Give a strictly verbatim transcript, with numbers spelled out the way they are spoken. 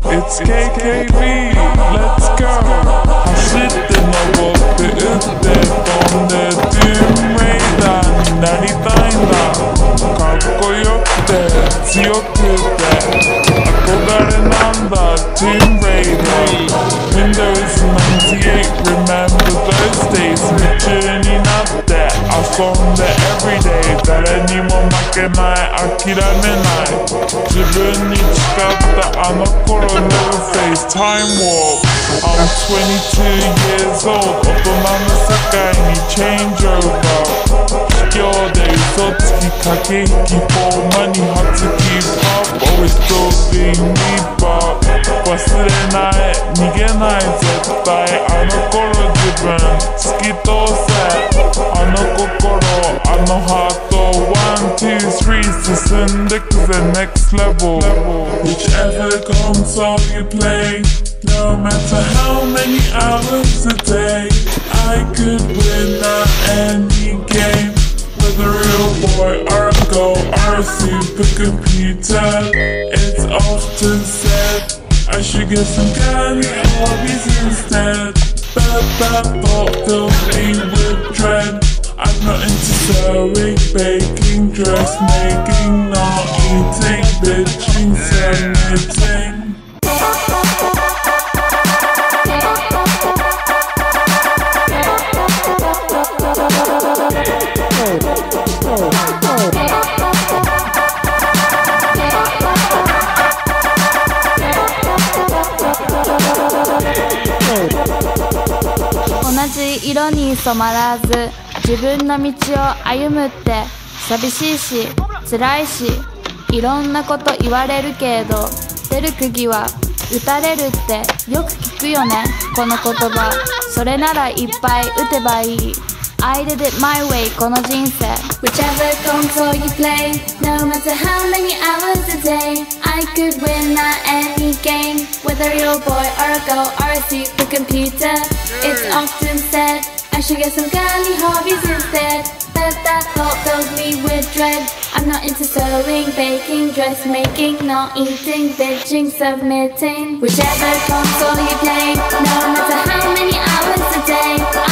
It's K K B, let's go. 走って登って打って飛んで Doom Raider になりたいんだ。かっこよくて強くて憧れなんだ Doom Raider Windows ナインティエイト Remember those days 夢中になって遊んで Everyday 誰にも負けない諦めない自分に誓ったあの頃 No face Time Warp I'm twenty-two years old 大人の世界に Change over 卑怯で嘘つき駆け引き For money 初期 Pop Always still being me Pop 忘れない逃げない絶対あの頃自分突き通せあの心あのハート One, two, three 進んでくぜ Next level Whichever console you play No matter how many hours a day I could win at any game Whether a real boy or a girl or a supercomputer It's often said I should get some kind of hobbies instead But that thought fills me with dread I'm not into sewing, baking, dressmaking Not eating, bitching, submitting 同じ色に染まらず自分の道を歩むって寂しいし辛いしいろんなこと言われるけど出る釘は打たれるってよく聞くよねこの言葉それならいっぱい打てばいいI did it my way この人生 Whichever console you play No matter how many hours a day I could win at any game Whether you're a boy or a girl or a supercomputer It's often said I should get some girly hobbies instead But that thought fills me with dread I'm not into sewing, baking, dressmaking Not eating, bitching, submitting Whichever console you play No matter how many hours a day